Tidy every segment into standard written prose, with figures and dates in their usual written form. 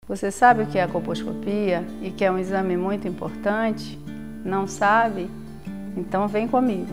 Você sabe o que é a colposcopia e que é um exame muito importante? Não sabe? Então vem comigo.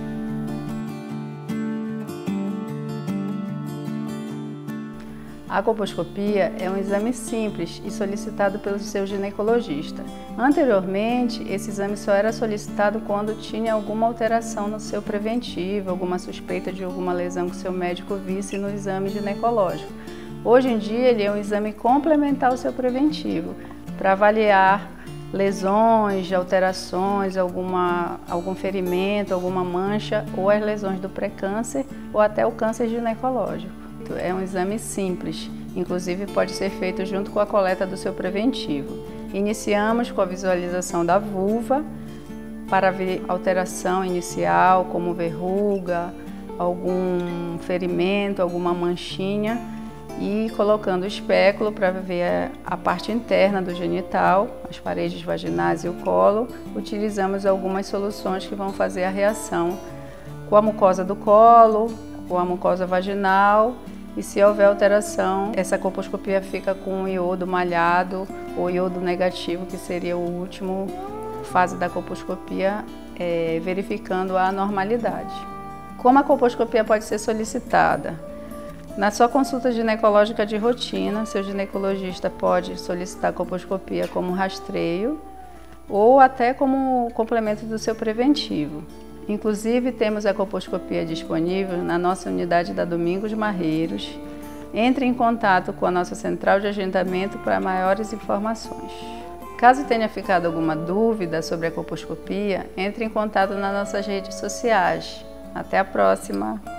A colposcopia é um exame simples e solicitado pelo seu ginecologista. Anteriormente, esse exame só era solicitado quando tinha alguma alteração no seu preventivo, alguma suspeita de alguma lesão que o seu médico visse no exame ginecológico. Hoje em dia, ele é um exame complementar ao seu preventivo, para avaliar lesões, alterações, algum ferimento, alguma mancha, ou as lesões do pré-câncer, ou até o câncer ginecológico. É um exame simples, inclusive pode ser feito junto com a coleta do seu preventivo. Iniciamos com a visualização da vulva, para ver alteração inicial, como verruga, algum ferimento, alguma manchinha, e colocando o espéculo para ver a parte interna do genital, as paredes vaginais e o colo. Utilizamos algumas soluções que vão fazer a reação com a mucosa do colo, com a mucosa vaginal, e se houver alteração, essa colposcopia fica com o iodo malhado ou iodo negativo, que seria a última fase da colposcopia, verificando a anormalidade. Como a colposcopia pode ser solicitada? Na sua consulta ginecológica de rotina, seu ginecologista pode solicitar a colposcopia como rastreio ou até como complemento do seu preventivo. Inclusive, temos a colposcopia disponível na nossa unidade da Domingos Marreiros. Entre em contato com a nossa central de agendamento para maiores informações. Caso tenha ficado alguma dúvida sobre a colposcopia, entre em contato nas nossas redes sociais. Até a próxima!